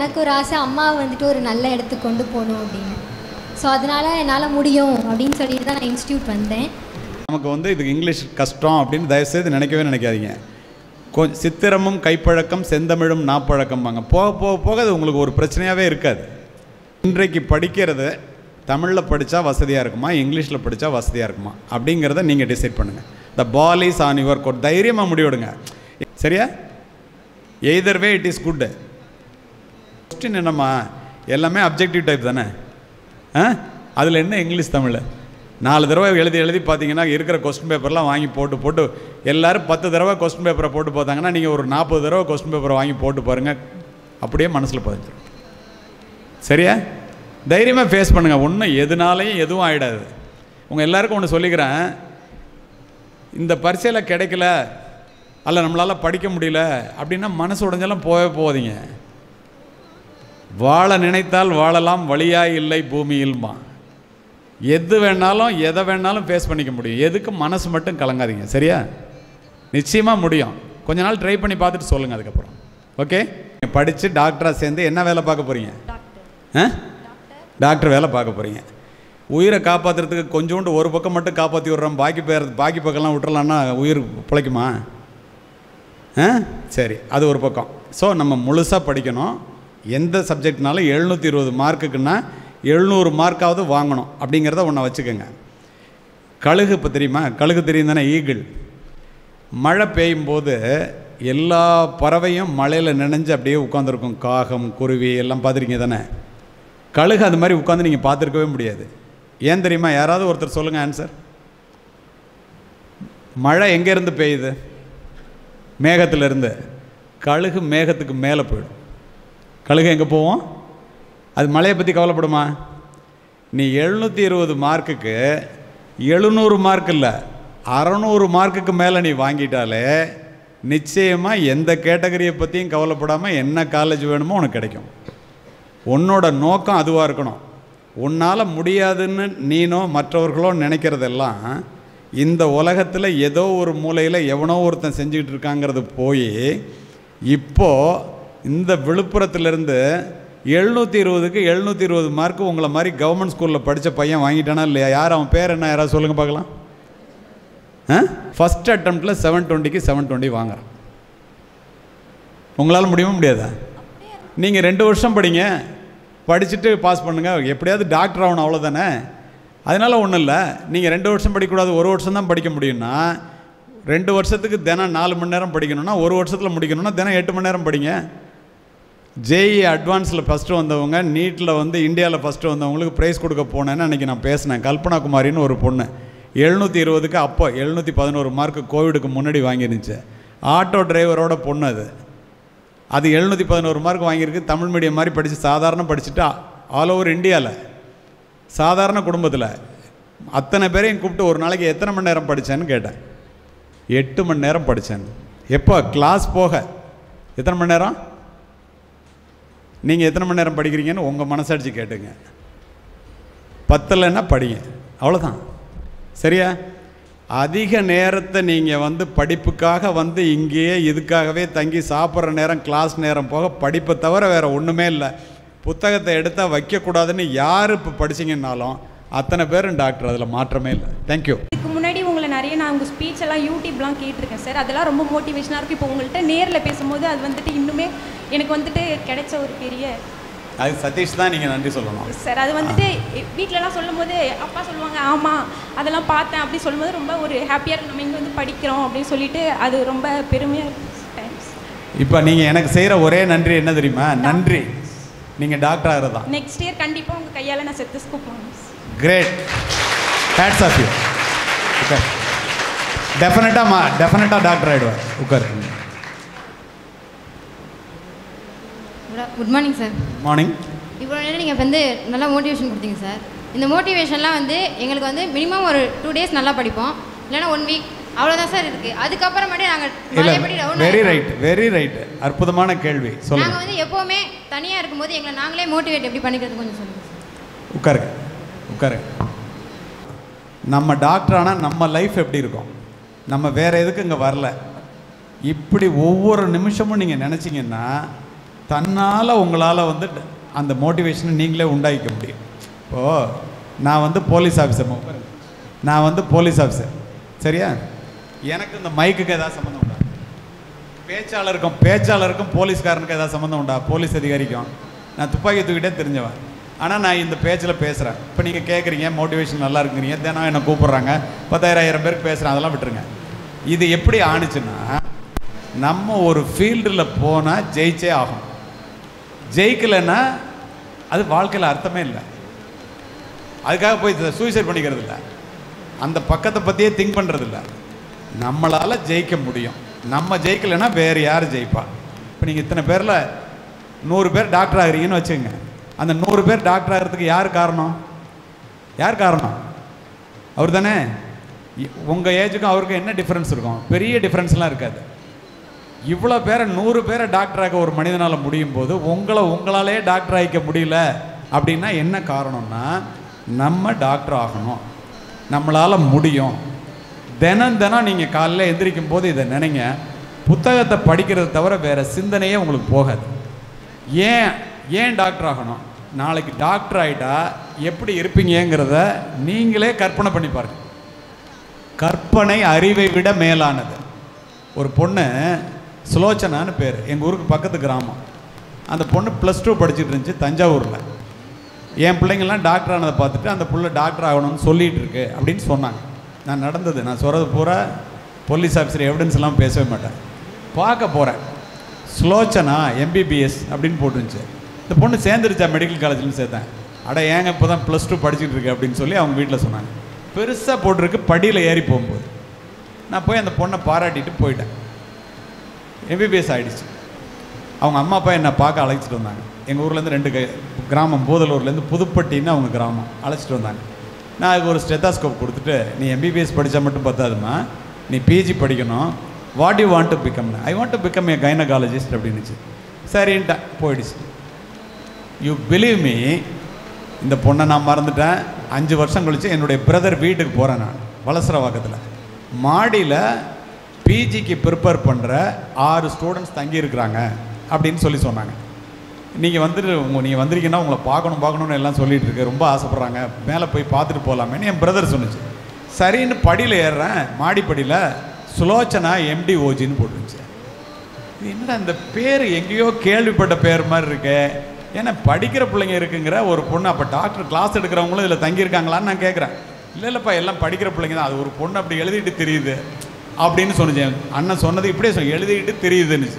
எனக்கு ஒரு ஆசை அம்மாவை வந்துட்டு ஒரு நல்ல இடத்துக்கு கொண்டு போகணும் அப்படின்னு. ஸோ அதனால் என்னால் முடியும் அப்படின்னு சொல்லிட்டு தான் நான் இன்ஸ்டியூட் வந்தேன். நமக்கு வந்து இதுக்கு இங்கிலீஷ் கஷ்டம் அப்படின்னு தயவுசெய்து நினைக்கவே நினைக்காதீங்க. சித்திரமும் கைப்பழக்கம் செந்தமிழும் நாப்பழக்கம்பாங்க. போக போக போக அது உங்களுக்கு ஒரு பிரச்சனையாகவே இருக்காது. இன்றைக்கு படிக்கிறது தமிழில் படித்தா வசதியாக இருக்குமா, இங்கிலீஷில் படித்தா வசதியாக இருக்குமா அப்படிங்கிறத நீங்கள் டிசைட் பண்ணுங்கள். The ball is on your court. தைரியமாக முடிவெடுங்க. சரியா? Either way it is good. Question என்னம்மா, எல்லாமே அப்ஜெக்டிவ் டைப் தானே. அதில் என்ன இங்கிலீஷ் தமிழ் 4 தடவை எழுதி பார்த்தீங்கன்னா இருக்கிற கொஸ்டின் பேப்பர்லாம் வாங்கி போட்டு எல்லோரும் 10 தடவை கொஸ்டின் பேப்பரை போட்டு பார்த்தாங்கன்னா நீங்கள் ஒரு 40 தடவை கொஸ்டின் பேப்பரை வாங்கி போட்டு பாருங்கள், அப்படியே மனசில் பதிஞ்சிடும். சரியா? தைரியமாக ஃபேஸ் பண்ணுங்கள். ஒன்றும் எதுனாலையும் எதுவும் ஆகிடாது. உங்கள் எல்லாருக்கும் ஒன்று சொல்லிக்கிறேன், இந்த பரீட்சையில் கிடைக்கல அல்ல நம்மளால் படிக்க முடியல அப்படின்னா மனசு உடைஞ்செல்லாம் போகாதீங்க. வாழ நினைத்தால் வாழலாம், வழியாக இல்லை பூமியில்மா. எது வேணாலும் எதை வேணாலும் ஃபேஸ் பண்ணிக்க முடியும். எதுக்கு மனசு மட்டும் கலங்காதீங்க. சரியா? நிச்சயமாக முடியும். கொஞ்ச நாள் ட்ரை பண்ணி பார்த்துட்டு சொல்லுங்கள் அதுக்கப்புறம். ஓகே? படித்து டாக்டராக சேர்ந்து என்ன வேலை பார்க்க போகிறீங்க? டாக்டர் வேலை பார்க்க போகிறீங்க. உயிரை காப்பாற்றுறதுக்கு கொஞ்சோண்டு ஒரு பக்கம் மட்டும் காப்பாற்றி விட்றோம், பாக்கி பக்கம்லாம் விட்டுறலான்னா உயிர் பிழைக்குமா? சரி, அது ஒரு பக்கம். ஸோ நம்ம முழுசாக படிக்கணும். எந்த சப்ஜெக்ட்னாலும் 720 மார்க்குக்குன்னா 700 மார்க்காவது வாங்கணும் அப்படிங்கிறத ஒன்று வச்சுக்கோங்க. கழுகு இப்போ தெரியுமா? கழுகு தெரியும் தானே? ஈகிள். மழை பெய்யும் போது எல்லா பறவையும் மழையில் நினைஞ்சு அப்படியே உட்காந்துருக்கும். காகம், குருவி எல்லாம் பார்த்துருக்கீங்க தானே? கழுகு அது மாதிரி உட்காந்து நீங்கள் பார்த்துருக்கவே முடியாது. ஏன் தெரியுமா? யாராவது ஒருத்தர் சொல்லுங்கள் ஆன்சர். மழை எங்கேருந்து பெய்யுது? மேகத்திலிருந்து. கழுகு மேகத்துக்கு மேலே போயிடும். கழுகு எங்கே போவோம்? அது மழையை பற்றி கவலைப்படுமா? நீ 720 மார்க்குக்கு 700 மார்க் இல்லை 600 மார்க்குக்கு மேலே நீ வாங்கிட்டாலே நிச்சயமாக எந்த கேட்டகரியை பற்றியும் கவலைப்படாமல் என்ன காலேஜ் வேணுமோ உனக்கு கிடைக்கும். உன்னோட நோக்கம் அதுவாக இருக்கணும். உன்னால் முடியாதுன்னு நீனோ மற்றவர்களோ நினைக்கிறதெல்லாம் இந்த உலகத்தில் ஏதோ ஒரு மூலையில் எவனோ ஒருத்தன் செஞ்சுக்கிட்டு இருக்காங்கிறது போய் இப்போது இந்த விழுப்புரத்துலேருந்து 720க்கு 720 மார்க்கு உங்களை மாதிரி கவர்மெண்ட் ஸ்கூலில் படித்த பையன் வாங்கிட்டானா இல்லையா? யார் அவன் பேர் என்ன? யாராவது சொல்லுங்கள் பார்க்கலாம். ஃபஸ்ட் அட்டம்ப்டில் 720க்கு 720 வாங்குறான். உங்களால் முடியுமா முடியாதா? நீங்கள் 2 வருஷம் படிங்க, படிச்சுட்டு பாஸ் பண்ணுங்கள், எப்படியாவது டாக்டர் ஆகணும், அவ்வளோதானே. அதனால் ஒன்றும் இல்லை. நீங்கள் 2 வருஷம் படிக்கக்கூடாது, 1 வருஷம் தான் படிக்க முடியும்னா 2 வருஷத்துக்கு தினம் 4 மணி நேரம் படிக்கணும்னா 1 வருஷத்தில் முடிக்கணும்னா தினம் 8 மணி நேரம் படிங்க. ஜேஇ அட்வான்ஸில் ஃபஸ்ட்டு வந்தவங்க, நீட்டில் வந்து இந்தியாவில் ஃபஸ்ட்டு வந்தவங்களுக்கு ப்ரைஸ் கொடுக்க போனேன்னு அன்றைக்கி நான் பேசினேன். கல்பனா குமாரின்னு ஒரு பொண்ணு 720க்கு அப்போ 711 மார்க்கு கோவிடுக்கு முன்னாடி வாங்கிருந்துச்சு. ஆட்டோ டிரைவரோட பொண்ணு அது 711 மார்க் வாங்கியிருக்கு. தமிழ் மீடியம் மாதிரி படித்து சாதாரண படிச்சுட்டு ஆல் ஓவர் இந்தியாவில் சாதாரண குடும்பத்தில் அத்தனை பேரையும் கூப்பிட்டு ஒரு நாளைக்கு எத்தனை மணி நேரம் படித்தேன்னு கேட்டேன். 8 மணி நேரம் படித்தேன். எப்போ? கிளாஸ் போக. எத்தனை மணி நேரம்? நீங்கள் எத்தனை மணி நேரம் படிக்கிறீங்கன்னு உங்கள் மனசாட்சி கேட்டுங்க. 10லன்னா படிங்க, அவ்வளோதான். சரியா? அதிக நேரத்தை நீங்கள் வந்து படிப்புக்காக வந்து இங்கேயே இதுக்காகவே தங்கி சாப்பிட்ற நேரம் கிளாஸ் நேரம் போக படிப்பை தவிர வேறு ஒன்றுமே இல்லை. புத்தகத்தை எடுத்தால் வைக்கக்கூடாதுன்னு யார் இப்போ படிச்சிங்கன்னாலும் அத்தனை பேரும் டாக்டர், அதில் மாற்றமே இல்லை. தேங்க்யூ. இதுக்கு முன்னாடி உங்களை நிறைய நான் உங்கள் ஸ்பீச் எல்லாம் யூடியூப்லாம் கேட்டிருக்கேன் சார். அதெல்லாம் ரொம்ப மோட்டிவேஷனாக இருக்குது. இப்போ உங்கள்கிட்ட நேரில் பேசும்போது அது வந்துட்டு இன்னுமே எனக்கு வந்துட்டு கிடைச்ச ஒரு பெரிய அது சதீஷ் தான் நீங்கள் நன்றி சொல்லணும் சார். அது வந்துட்டு வீட்டிலலாம் சொல்லும் போது அப்பா சொல்லுவாங்க, ஆமாம் அதெல்லாம் பார்த்தேன் அப்படி சொல்லும்போது ரொம்ப ஒரு ஹாப்பியாக இருக்கும். நம்ம இங்கே வந்து படிக்கிறோம் அப்படின்னு சொல்லிட்டு அது ரொம்ப பெருமையாக இருக்கும். இப்போ நீங்கள் எனக்கு செய்கிற ஒரே நன்றி என்ன தெரியுமா? நன்றி. நீங்கள் டாக்டர் ஆகிறதா. நெக்ஸ்ட் இயர் கண்டிப்பாக உங்கள் கையால் நான் செத்தஸ்கோப் வாங்க. Great. Hats off you. Okay, டெஃபினட்டாக டாக்டர் ஆகிடுவார். உட்கார். Good morning sir. மார்னிங். இவ்வளோ நேரம் நீங்கள் வந்து நல்லா மோட்டிவேஷன் கொடுத்தீங்க சார். இந்த மோட்டிவேஷன்லாம் வந்து எங்களுக்கு வந்து மினிமம் ஒரு 2 டேஸ் நல்லா படிப்போம், இல்லைன்னா 1 வீக், அவ்வளோதான் சார் இருக்குது. அதுக்கப்புறமேட்டு நாங்கள் வெரி ரைட். அற்புதமான கேள்வி. சொல்லுங்கள். நாங்கள் வந்து எப்போவுமே தனியாக இருக்கும்போது எங்களை நாங்களே மோட்டிவேட் எப்படி பண்ணிக்கிறது கொஞ்சம் சொல்லுங்கள் சார். உட்காருங்க. நம்ம டாக்டர் ஆனால் நம்ம லைஃப் எப்படி இருக்கும்? நம்ம வேறு எதுக்கு இங்கே வரல. இப்படி ஒவ்வொரு நிமிஷமும் நீங்கள் நினச்சிங்கன்னா தன்னால் உங்களால் வந்து அந்த மோட்டிவேஷனை நீங்களே உண்டாக்கிக்க முடியும். இப்போது நான் வந்து போலீஸ் ஆஃபீஸர், நான் வந்து போலீஸ் ஆஃபீஸர், சரியா? எனக்கு இந்த மைக்குக்கு ஏதாவது சம்மந்தம் உண்டா? பேச்சாளருக்கும் போலீஸ்காரனுக்கு ஏதாவது சம்மந்தம் உண்டா? போலீஸ் அதிகாரிக்கும். நான் துப்பாக்கி தூக்கிட்டே தெரிஞ்சவன். ஆனால் நான் இந்த பேச்சில் பேசுகிறேன். இப்போ நீங்கள் கேட்குறீங்க மோட்டிவேஷன் நல்லா இருக்குறீங்க, தினம் என்னை கூப்பிட்றாங்க, 10,000 பேருக்கு பேசுகிறேன், அதெல்லாம் விட்டுருங்க. இது எப்படி ஆணுச்சுன்னா, நம்ம ஒரு ஃபீல்டில் போனால் ஜெயிச்சே ஆகும். ஜெயிக்கலைன்னா அது வாழ்க்கையில் அர்த்தமே இல்லை. அதுக்காக போய் சூசைட் பண்ணிக்கிறது இல்லை, அந்த பக்கத்தை பற்றியே திங்க் பண்ணுறது இல்லை. நம்மளால் ஜெயிக்க முடியும். நம்ம ஜெயிக்கலைன்னா வேறு யார் ஜெயிப்பா? இப்போ நீங்கள் இத்தனை பேரில் 100 பேர் டாக்டர் ஆகிறீங்கன்னு வச்சுக்கோங்க. அந்த 100 பேர் டாக்டர் ஆகிறதுக்கு யார் காரணம்? அவர் தானே. உங்கள் ஏஜுக்கும் அவருக்கும் என்ன டிஃப்ரென்ஸ் இருக்கும்? பெரிய டிஃப்ரென்ஸ்லாம் இருக்காது. இவ்வளோ பேரை 100 பேரை டாக்டராக ஒரு மனிதனால் முடியும் போது உங்களாலே டாக்டர் ஆகிக்க முடியல அப்படின்னா என்ன காரணம்னா, நம்ம டாக்டர் ஆகணும், நம்மளால் முடியும். தினம் நீங்கள் காலையில் எந்திரிக்கும் போது இதை நினைங்க. புத்தகத்தை படிக்கிறத தவிர வேறு சிந்தனையே உங்களுக்கு போகாது. ஏன் டாக்டர் ஆகணும்? நாளைக்கு டாக்டர் ஆகிட்டா எப்படி இருப்பீங்கிறத நீங்களே கற்பனை பண்ணி பாருங்க. கற்பனை அறிவை விட மேலானது. ஒரு பொண்ணு சுலோச்சனான்னு பேர், எங்கள் ஊருக்கு பக்கத்து கிராமம். அந்த பொண்ணு +2 படிச்சுட்டு இருந்துச்சு தஞ்சாவூரில். என் பிள்ளைங்கள்லாம் டாக்டர் ஆனதை பார்த்துட்டு அந்த பிள்ளை டாக்டர் ஆகணும்னு சொல்லிகிட்டு இருக்கு அப்படின்னு சொன்னாங்க. நான் நடந்தது, நான் சொல்கிறது பூரா போலீஸ் ஆஃபீஸர் எவிடன்ஸ்லாம் பேசவே மாட்டேன். பார்க்க போகிறேன், சுலோச்சனா MBBS அப்படின்னு போட்டுருந்துச்சு. இந்த பொண்ணு சேர்ந்துருச்சா மெடிக்கல் காலேஜ்னு சேர்த்தேன். ஏங்க இப்போ தான் +2 படிச்சுட்டு இருக்கு அப்படின்னு சொல்லி அவங்க வீட்டில் சொன்னாங்க. பெருசாக போட்டிருக்கு, படியில் ஏறி போகும்போது நான் போய் அந்த பொண்ணை பாராட்டிட்டு போயிட்டேன். MBBS ஆகிடுச்சு. அவங்க அம்மா அப்பா என்னை பார்க்க அழைச்சிட்டு வந்தாங்க. எங்கள் ஊர்லேருந்து 2 கிராமம், பூதலூர்லேருந்து புதுப்பட்டின்னு அவங்க கிராமம், அழைச்சிட்டு வந்தாங்க. நான் அதுக்கு ஒரு ஸ்டெத்தாஸ்கோப் கொடுத்துட்டு, நீ MBBS படித்தா மட்டும் பத்தாதுமா, நீ PG படிக்கணும். What you want to become? I want to become a gynaecologist அப்படின்னுச்சு. சரின்ட்டேன், போயிடுச்சு. யூ பிலீவ் மீ, இந்த பொண்ணை நான் மறந்துட்டேன். 5 வருஷம் கழிச்சு என்னுடைய பிரதர் வீட்டுக்கு போகிறேன். நான் வலசரவாக்கத்தில் மாடியில் PGக்கு ப்ரிப்பேர் பண்ணுற 6 ஸ்டூடெண்ட்ஸ் தங்கியிருக்கிறாங்க அப்படின்னு சொன்னாங்க. நீங்கள் வந்திருக்கீங்கன்னா உங்களை பார்க்கணும்னு எல்லாம் சொல்லிகிட்டு இருக்கு, ரொம்ப ஆசைப்பட்றாங்க, மேலே போய் பார்த்துட்டு போகலாமேன்னு என் பிரதர் சொன்னிச்சு. சரின்னு படியில் ஏறுறேன், மாடிப்படியில் சுலோச்சனா MDOGன்னு போட்டுருந்துச்சு. என்னடா இந்த பேர் எங்கேயோ கேள்விப்பட்ட பேர் மாதிரி இருக்கு. ஏன்னா படிக்கிற பிள்ளைங்க இருக்குங்கிற ஒரு பொண்ணு, அப்போ டாக்டர் கிளாஸ் எடுக்கிறவங்களும் இதில் தங்கியிருக்காங்களான்னு நான் கேட்குறேன். இல்லைப்பா, எல்லாம் படிக்கிற பிள்ளைங்க தான், அது ஒரு பொண்ணு அப்படி எழுதிட்டு தெரியுது அப்படின்னு சொன்னிச்சேன். அண்ணன் சொன்னது இப்படியே எழுதிட்டு தெரியுதுன்னுச்சு.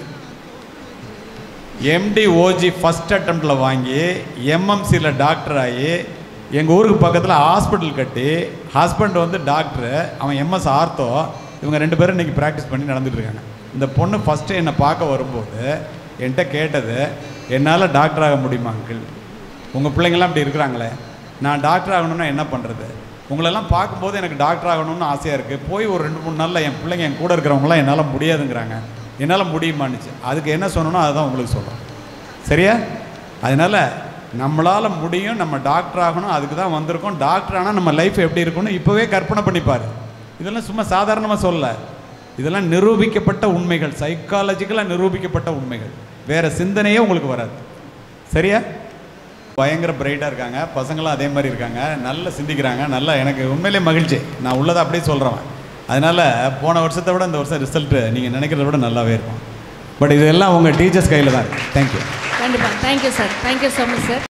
MDOG ஃபஸ்ட் அட்டம்ப்டில் வாங்கி MMCயில் டாக்டர் ஆகி எங்கள் ஊருக்கு பக்கத்தில் ஹாஸ்பிட்டல் கட்டி, ஹஸ்பண்ட் வந்து டாக்டரு, அவன் MS ஆர்த்தோ, இவங்க 2 பேரும் இன்றைக்கி ப்ராக்டிஸ் பண்ணி நடந்துகிட்ருக்காங்க. இந்த பொண்ணு ஃபஸ்ட்டு என்னை பார்க்க வரும்போது என்கிட்ட கேட்டது, என்னால் டாக்டர் ஆக முடியுமா அங்கிள்? உங்கள் பிள்ளைங்கள்லாம் இப்படி இருக்கிறாங்களே, நான் டாக்டர் ஆகணும்னா என்ன பண்ணுறது? உங்களெல்லாம் பார்க்கும்போது எனக்கு டாக்டர் ஆகணும்னு ஆசையாக இருக்குது. போய் ஒரு 2-3 நாளில் என் பிள்ளைங்க என் கூட இருக்கிறவங்களாம் என்னால் முடியாதுங்கிறாங்க, என்னால் முடியுமான்னுச்சு. அதுக்கு என்ன சொன்னனோ அதுதான் உங்களுக்கு சொல்கிறேன், சரியா? அதனால் நம்மளால் முடியும், நம்ம டாக்டர் ஆகணும், அதுக்கு தான் வந்திருக்கோம். டாக்டர் ஆனால் நம்ம லைஃப் எப்படி இருக்குன்னு இப்போவே கற்பனை பண்ணிப்பார். இதெல்லாம் சும்மா சாதாரணமாக சொல்ல, இதெல்லாம் நிரூபிக்கப்பட்ட உண்மைகள், சைக்காலஜிக்கலாக நிரூபிக்கப்பட்ட உண்மைகள். வேறு சிந்தனையே உங்களுக்கு வராது, சரியா? பயங்கர பிரைட்டாக இருக்காங்க, பசங்களாம் அதே மாதிரி இருக்காங்க, நல்லா சிந்திக்கிறாங்க, நல்லா எனக்கு உண்மையிலே மகிழ்ச்சி. நான் உள்ளதை அப்படியே சொல்கிறேன். அதனால் போன வருஷத்தை விட இந்த வருஷம் ரிசல்ட்டு நீங்கள் நினைக்கிறத விட நல்லாவே இருக்கும். பட் இதெல்லாம் உங்கள் டீச்சர்ஸ் கையில் தான் இருக்குது. தேங்க்யூ. கண்டிப்பாக. Thank you sir. Thank you so much sir.